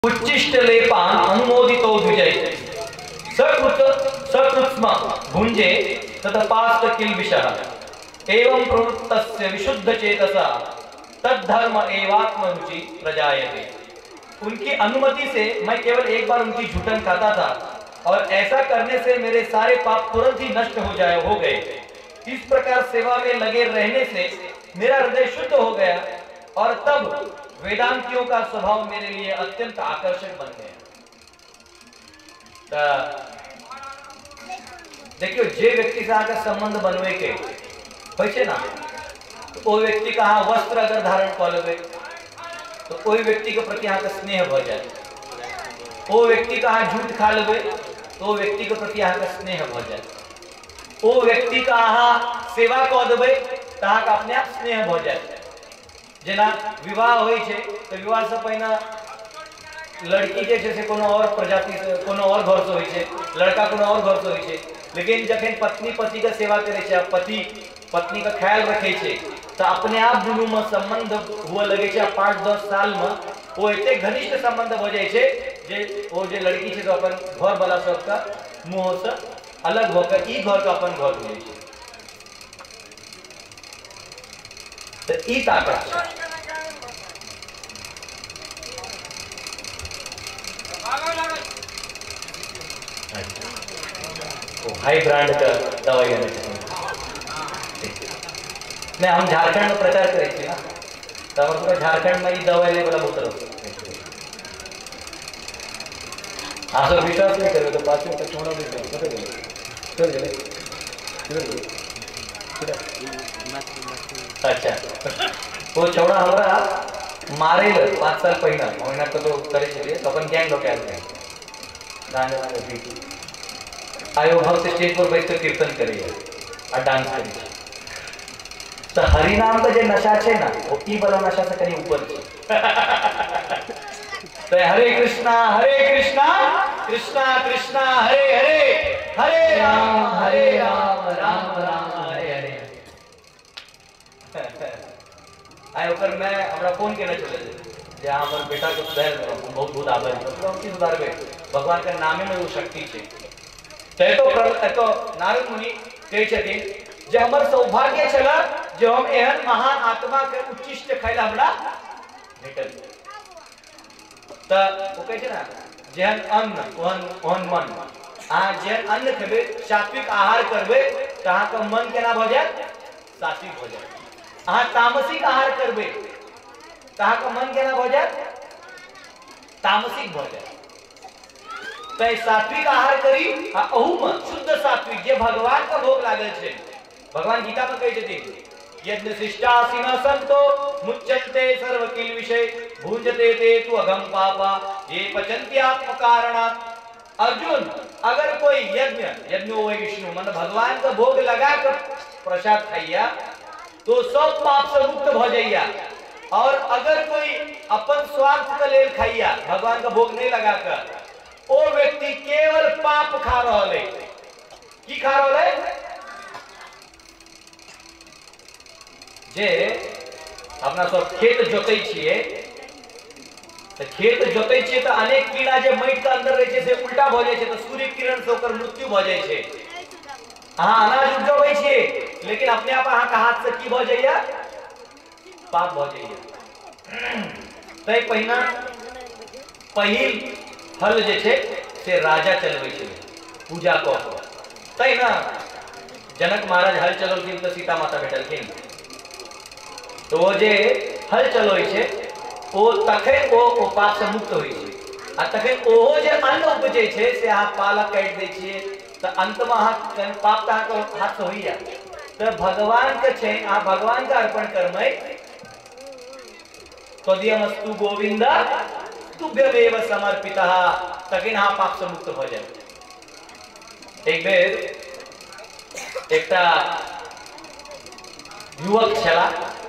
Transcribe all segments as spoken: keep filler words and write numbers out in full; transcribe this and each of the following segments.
उच्चिष्ट लेपान अनुमोदितो द्विजय सकृत सकृत्स्म भुंजे तदपास्त किल्बिषः एवं प्रवृत्तस्य विशुद्ध चेतसा तद्धर्म एवात्मरुचि प्रजायते। उनकी अनुमति से मैं केवल एक बार उनकी झूठन खाता था और ऐसा करने से मेरे सारे पाप तुरंत ही नष्ट हो जाए हो गए। इस प्रकार सेवा में लगे रहने से मेरा हृदय शुद्ध हो गया और तब वेदांतियों का स्वभाव मेरे लिए अत्यंत आकर्षक बन गया। देखियो जे व्यक्ति से आकर संबंध बनवे के होय ना, तो वो व्यक्ति का वस्त्र अगर धारण कर लेवे तो कोई व्यक्ति के प्रति यहाँ का स्नेह हो जाए, वो व्यक्ति का झूठ खा लेवे तो वो व्यक्ति के प्रति यहाँ का स्नेह हो जाए, वो व्यक्ति का सेवा कर देवे तो अपने आप स्नेह हो जाए। जेना विवाह होय छे तो विवाह से पहला लड़की जे छे से कोनो और प्रजाति से कोनो और घर से होय छे, लड़का कोनो और घर से होय छे, लेकिन जखन पत्नी पति का सेवा करे छे, पति पत्नी का ख्याल रखे छे तो अपने आप दुनू में संबंध हुआ लगे छे। पाँच दस साल में वो एते घनिष्ठ संबंध हो जाए छे जे वो जे लड़की छे तो अपन घर वाला सबका मुंह से अलग होकर ई घर का अपन घर हो छे। तो ई ताकत हाई ब्रांड का दवाई नहीं, हम झारखंड में प्रचार करे ना तब पूरा झारखंड में दवाई ले वाला बहुत रहो। हाँ सर विश्वास नहीं करो तो पाँच मिनट छोड़ो भी चल चले। अच्छा वो छोड़ा हमारा मारे पाँच साल पहला महीना तो तो करे चलिए तो अपन गैंग लोग आते हैं गाने वाले आयो भाव से स्टेज पर बैठ कर कीर्तन करिए और डांस करिए। तो हरि नाम का जो नशा है ना वो ई वाला नशा से कहीं ऊपर तो हरे कृष्णा हरे कृष्णा कृष्णा कृष्णा हरे हरे हरे राम हरे राम राम राम हरे हरे। आयो कर मैं हमरा फोन के न चले जे हमर बेटा को सुधार बहुत बहुत आभारी मतलब की सुधार गए भगवान का नामे में वो शक्ति छे। ते तो तो नारद मुनि कहे छथिन जे हमर सौभाग्य छला जो हम एहन महान आत्मा के उच्चिष्ट खैला हमरा भेटल। त वो कहे छे ना जेहन अन्न ओहन ओहन मन, आ जेहन अन्न खेबे सात्विक आहार करबे त अहाँ का मन केना भ जाय सात्विक हो जाय। अहाँ तामसिक आहार करबे त अहाँ का मन केना भ जाय तामसिक भ जाय। तो सात्विक आहार करी आ अहू में शुद्ध सात्विक जे भगवान का भोग लागल छे। भगवान गीता में कहे छथिन यज्ञ शिष्टासि न संतो मुच्यन्ते सर्व किल विषय भुंजते ते तु अघम पापा ये पचन्ति आत्म कारणात्। अर्जुन अगर कोई यज्ञ यज्ञ हो विष्णु मतलब भगवान का भोग लगा कर प्रसाद खाइया तो सब पाप से मुक्त हो जाइया, और अगर कोई अपन स्वार्थ का लेल खाइया भगवान का भोग नहीं लगा कर वो व्यक्ति केवल पाप खा रहा है। की खा रहा है जे अपना सब खेत जोतै छिए तो खेत जोतै छिए तो अनेक कीड़ा जे माटि के अंदर रहे छे से उल्टा भ जाय छे तो सूर्य किरण से ओकर मृत्यु भ जाय छे। अहाँ अनाज उपजबै छिए लेकिन अपने आप अहाँ के हाथ से की भ जाइया पाप भ जाइया। तै पहिना पहिल फल जे छे से राजा चलबै छे पूजा क तै ना जनक महाराज हल चललखिन तो सीता माता भेटलखिन तो वो जे हल चलोय छे ओ तखे ओ ओ पाप से मुक्त होय छे। आ तखे ओहो जे अन्न उपजै छे से अहाँ पाला काटि दै छिए तो अंत में अहाँ पाप त अहाँ के हाथ से होइया। तो भगवान के छे अहाँ भगवान का अर्पण करबै तदियमस्तु गोविंद तुभ्यमेव समर्पितः तकिन अहाँ पाप से मुक्त हो जाए। एक बेर एकटा युवक छला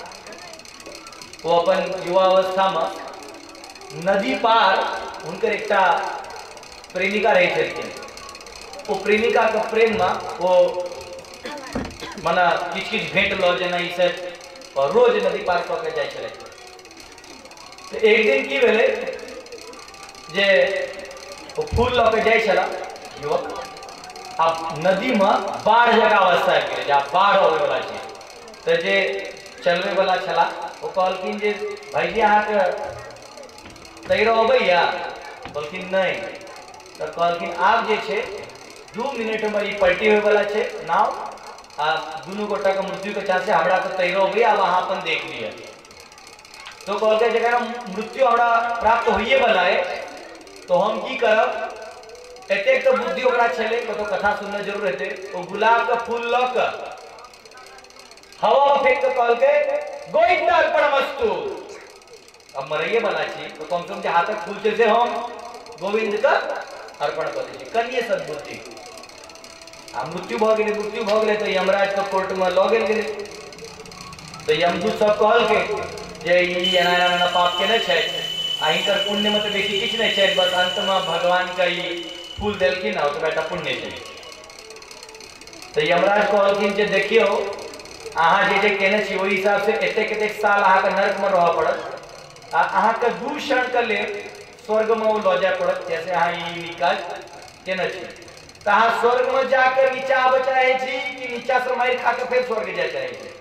वो अपन युवावस्था में नदी पार उनकर एकटा प्रेमिका रहे छलखिन। वो प्रेमिका के प्रेम में वो मना किछ किछ भेंट ल जेना ई से और रोज नदी पार क के जाय छले। तो एक दिन की भेले जे वो फूल लऽ के जाइ छला युवक अब नदी में बाढ़ जगह अवस्था आबि गेलै, जब बाढ़ होवे वाला छै तऽ जे चलबै वाला छला ओ कहलखिन जे भाईजी अहाँके तैरऽ अबैया? कहलखिन नहीं। तऽ कहलखिन आब जे छै दू मिनट में ई पलटी होवे वाला छै नाव आ दुनू गोटा के मृत्यु के चांस छै, हमरा तऽ तैरऽ अबैया, आब अहाँ अपन देख लिअ। तो कहलकै जकरा मृत्यु हमरा प्राप्त होइए वाला है तो हम की करब? एतेक तो बुद्धि ओकरा छलै, कतौ कथा सुनने जरूर हेतै। ओ गुलाब का फूल लऽ कऽ हवा में फेंक के कहलकै गोविंदा अर्पणमस्तु। अब मरैये वाला छी तो कम से कम जे हाथक फूल छै से हम गोविंद का अर्पण कऽ दै छी। कनिये सद्बुद्धि आ मृत्यु भऽ गेलै, मृत्यु भऽ गेलै तऽ यमराज के कोर्ट में लऽ गेल गेलै। तऽ यमदूत सब कहलकै जे ई एना एना पाप केने छै आ हिनकर पुण्य में तो बेसी किछु नहीं छै, बस अंत में भगवान का ई फूल देलखिन ना ओतबा टा पुण्य छै। तऽ यमराज कहलखिन जे देखियो अहाँ जे जे केने छी ओहि हिसाब से एतेक एतेक साल अहाँके नरक में रहऽ पड़त आ अहाँके दू क्षण के लेल स्वर्ग में ओ लऽ जाय पड़त, जैसे अहाँ ई काज केने छी। तऽ अहाँ स्वर्ग में जाकर नीचा आबऽ चाहे छी कि नीचा से मारि खा के फेर स्वर्ग जाय चाहे छी?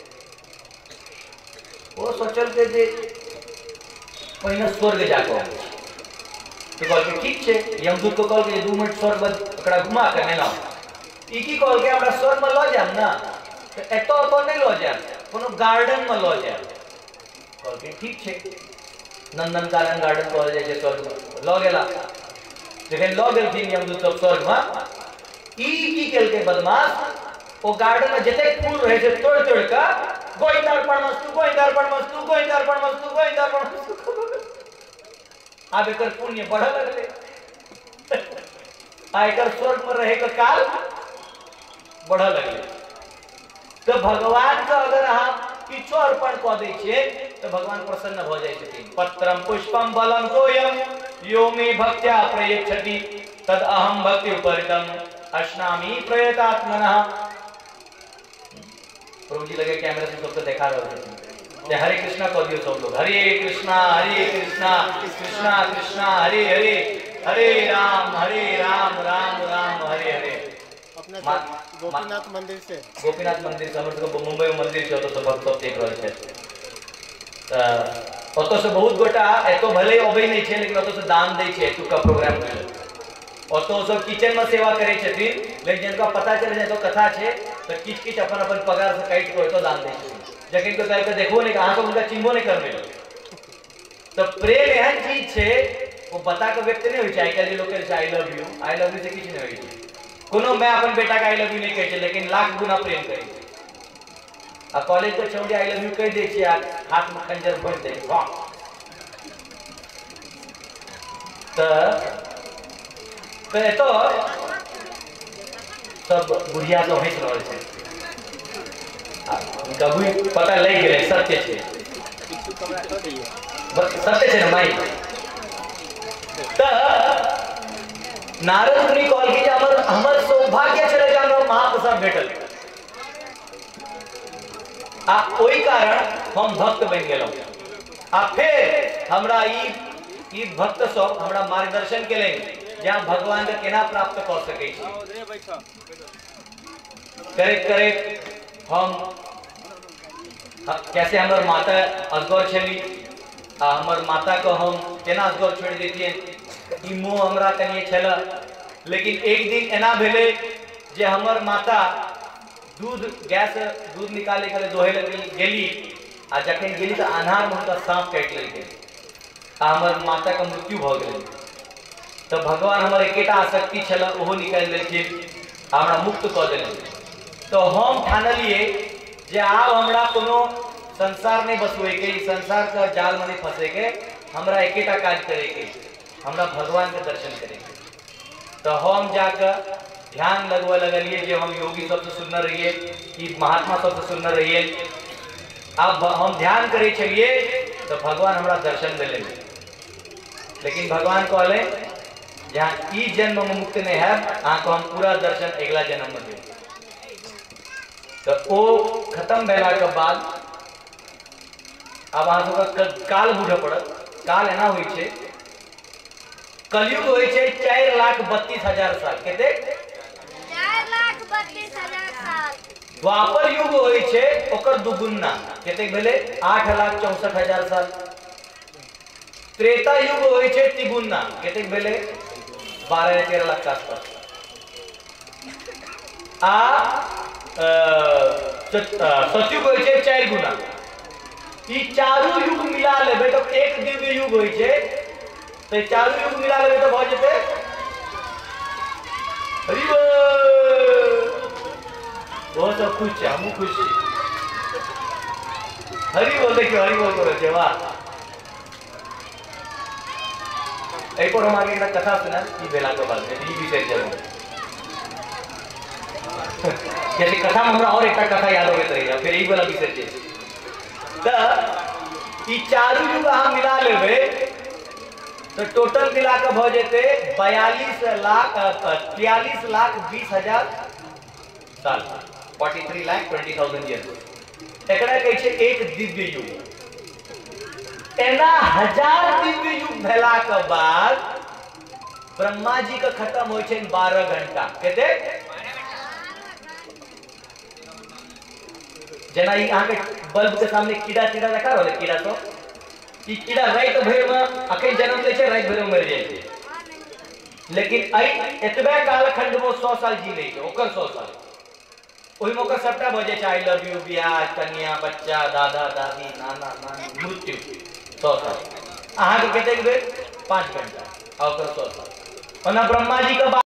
वो सोचलकै जे पहिने स्वर्ग जाके आबै छी। तो कहलकै ठीक छै। यमदूत को कहलकै दू मिनट स्वर्ग ओकरा घुमा के नेलाउ। ई की कहलकै हमरा स्वर्ग में लऽ जायब ना तऽ एतऽ ओतऽ नहीं लऽ जायब, कोनो गार्डन में लऽ जायब। कहलकै ठीक छै। नंदन कानन गार्डन कहल जाइ छै स्वर्ग में, लऽ गेला। जखन लऽ गेलखिन यमदूत सब स्वर्ग में, ई की केलकै बदमाश ओ गार्डन में जतेक फूल रहै छै तोड़ तोड़ के गोविंदा अर्पणमस्तु गोविंदा अर्पणमस्तु गोविंदा अर्पणमस्तु गोविंदा अर्पणमस्तु। आब एकर पुण्य बढ़ लगले आ एकर स्वर्ग में रहे के काल बढ़ लगले। तो भगवान का अगर अहाँ किछो अर्पण कऽ दै छियै तो भगवान प्रसन्न भऽ जाइ छथिन। पत्रम पुष्पम बलम तोयम यो मे भक्त्या प्रयच्छति तद अहम भक्ति उपरितम अश्नामि प्रयतात्मनः। प्रभु जी लगे कैमरे से सबको दिखा रहे थे, हरे कृष्णा कह दियो सब लोग, हरे कृष्णा हरे कृष्णा कृष्णा कृष्णा हरे हरे, हरे राम हरे राम राम राम हरे हरे। अपने गोपीनाथ मंदिर से गोपीनाथ मंदिर से हमर सबके मुंबई में मंदिर छै, ओतऽ सब भक्त सब देख रहल छै। तऽ ओतऽ से बहुत गोटा एतो भले अबै नहीं छै लेकिन ओतऽ से दान दै छै एतुका प्रोग्राम में। ओतऽ सब किचन में सेवा करै छथिन, लेकिन जिनका पता चल जाए तो कथा छै तो किछ किछ अपन अपन पगार से काटि के ओतऽ दान दै छथिन। जखन को कहलकै देखबो नहीं, अहाँ सब उनका चिन्हबो नहीं करबै। तो प्रेम एहन चीज छै वो बता के व्यक्त नहीं होइ छै। आइ काल्हि लोग कहै छै I love you, I love you से किछ नहीं होइ छै। कोनो मैं अपन बेटा के आई लव यू नहीं कहै छै, लेकिन लाख गुना प्रेम करै छै। आ कॉलेज के छौड़ी आई लव यू कह दै छै आ हाथ में खंजर भोंक दै छै। वाह! तऽ तो एतो सब बुढ़िया सब हंस रहल छै, कभी पता लग गेलै सत्य छै, सत्य छै ना माई। तऽ नारद मुनि कहलखिन जे हमर हमर सौभाग्य छलै जे हमरा महाप्रसाद भेटल आ ओहि कारण हम भक्त बनि गेलहुँ। आ फेर हमरा ई ई भक्त सब हमरा मार्गदर्शन केलनि जे अहाँ भगवान के केना प्राप्त कऽ सकै छी। करैत करैत हम कैसे हमर माता असगर छली आ हमर माता को हम केना असगर छोड़ि दैतियै, ई मोह हमरा कनिये छल। लेकिन एक दिन एना भेलै जे हमर माता दूध गैस दूध निकाले के दोहे गेली आ जखन गेली तऽ अन्हार में हुनका साँप काटि लेलकै आ हमर माता के मृत्यु भऽ गेलै। तऽ भगवान हमर एकेटा आसक्ति छल ओहो निकालि देलखिन, हमरा मुक्त कऽ देलखिन। तो हम ठानलिए जे आब हमरा कोनो संसार नहीं बसवे के, संसार का जाल में नहीं फंसे के, हमरा एकेटा काज करे के, हमरा भगवान के दर्शन करे के। तो हम जाकर ध्यान लगवा लगलिए जे हम योगी सबसे सुनने रहिए कि महात्मा सबसे सुनने रहिए। अब हम ध्यान करे चलिए तो भगवान हमरा दर्शन दिले, लेकिन भगवान कहले जहाँ ई जन्म में मुक्त नहीं है अहाँ हम पूरा दर्शन अगला जन्म में देव। तो वो खत्म भेला के बाद अब अहाँ सबके काल बुझे पड़त। काल एना होइ छै कलयुग होइ छै चार लाख बत्तीस हजार साल कते चार लाख बत्तीस हजार साल। द्वापर युग होइ छै ओकर दुगुना कते भेले आठ लाख चौसठ हजार साल। त्रेता युग होइ छै तिगुना कते भेले बारह तेरह लाख के आसपास। आ सतयुग होइ छै चार गुना। ई चारू युग मिला लेबै तो एक दिव्य युग होइ छै। तो चारू युग मिला लेबै तो भ जेतै हरि बोल। बहुत सब खुश छै, हमहूँ खुश छी। हरि बोल देखियो हरि बोल करो छै वाह। एहि पर हम आगे एक कथा सुना ई बेला के बाद ई विषय जरूर यदि कथा में हमरा और एक कथा याद होइत रही फिर ई वाला विषय छै। त ई चारू युग अहाँ मिला लेबै तो टोटल मिला के भ जेते बयालीस लाख तियालीस लाख बीस हजार साल forty three lakh twenty thousand year. एकरा कहै छै एक दिव्य युग। एना हजार दिव्य युग भेला के बाद ब्रह्मा जी के खत्म होइ छै बारह घंटा कते जेना ई अहाँ के बल्ब के सामने कीड़ा कीड़ा देखा रहल कीड़ा सब ई कीड़ा रात भर में अखन जन्म लै छै रात भर में मर जाइ छै। लेकिन आई एतबे कालखंड में सौ साल जी लै छै ओकर सौ साल ओहि में ओकर सबटा बजे छै आई लव यू बियाह कन्या बच्चा दादा दादी नाना नानी मृत्यु सौ साल। अहाँ के कते भेल पाँच घंटा और सौ साल। ओना ब्रह्मा जी के